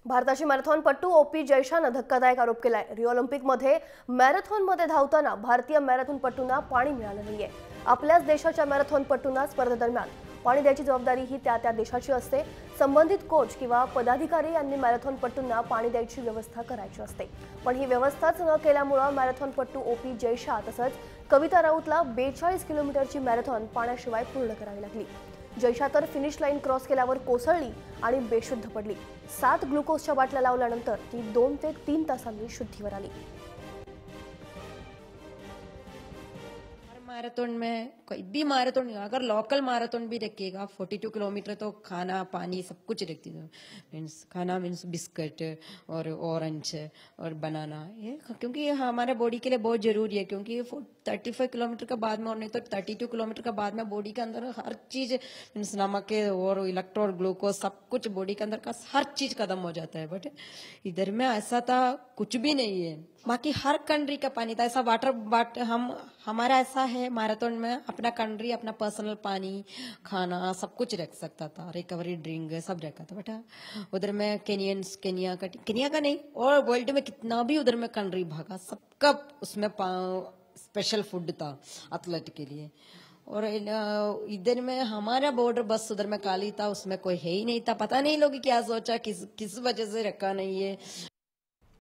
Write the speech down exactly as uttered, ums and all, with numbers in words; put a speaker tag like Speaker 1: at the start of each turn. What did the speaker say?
Speaker 1: भारताची मॅरेथॉनपटू ओपी जयशानं धक्कादायक आरोप केलाय। रिओ ऑलिम्पिकमध्ये मॅरेथॉनमध्ये धावताना भारतीय मॅरेथॉनपटूंना पाणी मिळालं नाहीये। आपल्याच देशाच्या मॅरेथॉनपटूंना स्पर्धेदरम्यान पाणी द्यायची जबाबदारी ही त्या त्या देशाची असते। संबंधित कोच किंवा पदाधिकारी यांनी मॅरेथॉनपटूंना पाणी द्यायची व्यवस्था करायची असते, पण ही व्यवस्थाच न केल्यामुळे मॅरेथॉनपटू ओपी जयशा तसंच कविता राऊतला बेचाळीस किलोमीटरची मॅरेथॉन पाण्याशिवाय पूर्ण करावी लागली। जयशा तर फिनिश लाईन क्रॉस केल्यावर कोसळली आणि बेशुद्ध पडली। सात ग्लुकोजच्या बाटल्या लावल्यानंतर ती दोन ते तीन तासांनी शुद्धीवर आली।
Speaker 2: मैराथन में कोई भी मैराथन, अगर लोकल मैराथन भी रखिएगा बयालीस किलोमीटर तो खाना पानी सब कुछ रखती है। मीन्स खाना मीन्स बिस्किट और ऑरेंज और बनाना, ये क्योंकि ये हमारे बॉडी के लिए बहुत जरूरी है। क्योंकि पैंतीस किलोमीटर के बाद में और नहीं तो बत्तीस किलोमीटर के बाद में बॉडी के अंदर हर चीज मीन्स नमक और इलेक्ट्रोल ग्लूकोज सब कुछ बॉडी के अंदर का हर चीज खत्म हो जाता है। बट इधर में ऐसा था कुछ भी नहीं है। बाकी हर कंट्री का पानी था ऐसा वाटर बाट हम हमारा ऐसा है मैराथन में अपना कंट्री अपना पर्सनल पानी खाना सब कुछ रख सकता था, रिकवरी ड्रिंक सब रखा था। बट उधर में केनियंस केनिया का केनिया का नहीं और वर्ल्ड में कितना भी उधर में कंट्री भागा सबका उसमें स्पेशल फूड था एथलेट के लिए। और इधर में हमारा बॉर्डर बस उधर में काली था, उसमें कोई है ही नहीं था। पता नहीं लोग क्या सोचा, किस किस वजह से रखा नहीं है।